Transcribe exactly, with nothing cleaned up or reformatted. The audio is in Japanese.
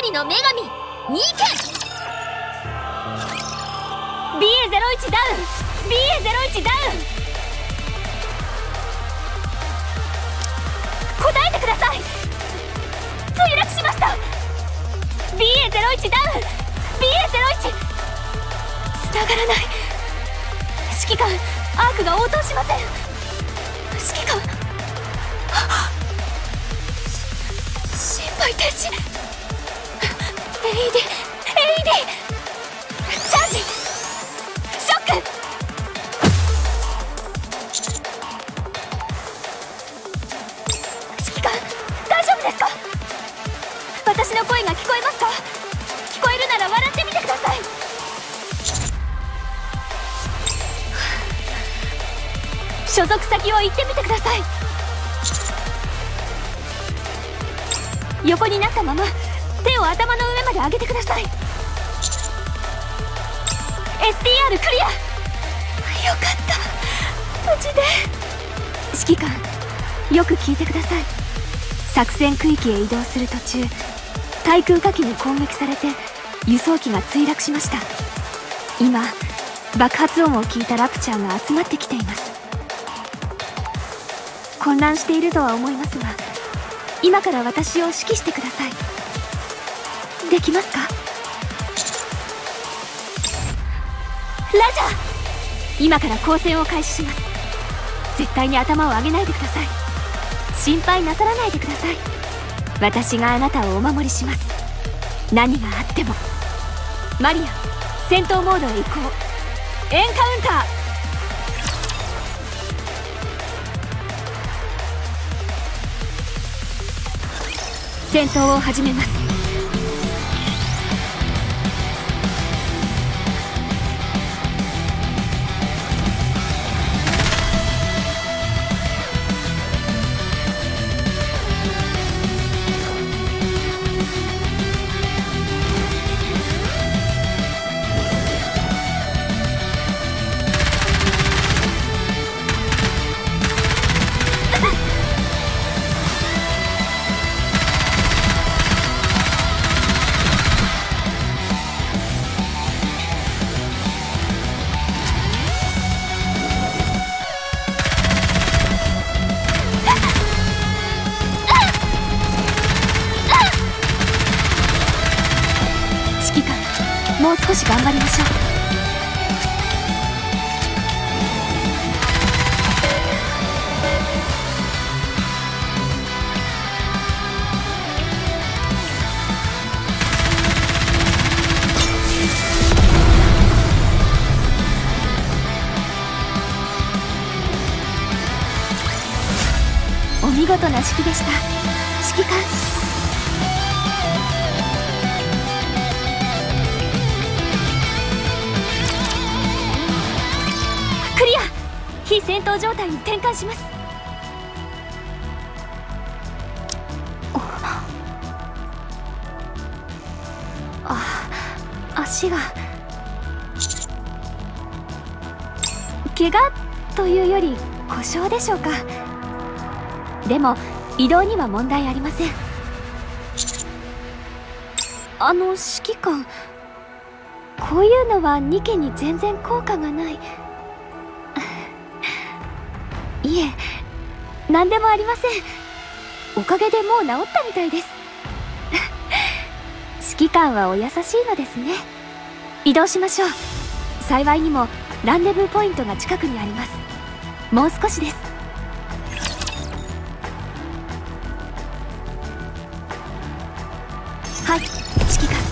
神の女神ニーケン。 ビーエーゼロいち ダウン ビーエーゼロいち ダウン。答えてください。墜落しました。 ビーエーゼロいち ダウン ビーエーゼロいち。 繋がらない。指揮官アークが応答しません。指揮官心肺停止。 エーイーディー エーイーディー チャージ。ショック。指揮官大丈夫ですか？私の声が聞こえますか？聞こえるなら笑ってみてください。所属先を言ってみてください。横になったまま手を頭の上まで上げてください。 エスティーアール クリア。よかった、無事で。指揮官よく聞いてください。作戦区域へ移動する途中、対空火器に攻撃されて輸送機が墜落しました。今爆発音を聞いたラプチャーが集まってきています。混乱しているとは思いますが、今から私を指揮してください。できますか？ラジャー。今から交戦を開始します。絶対に頭を上げないでください。心配なさらないでください。私があなたをお守りします。何があっても。マリア、戦闘モードへ移行。エンカウンター。戦闘を始めます。もう少し頑張りましょう。お見事な指揮でした、指揮官。クリア。非戦闘状態に転換します。あ、足が。怪我というより故障でしょうか。でも移動には問題ありません。あの指揮官、こういうのはニケに全然効果がない。いえ、何でもありません。おかげでもう治ったみたいです。指揮官はお優しいのですね。移動しましょう。幸いにもランデブーポイントが近くにあります。もう少しです。はい、指揮官。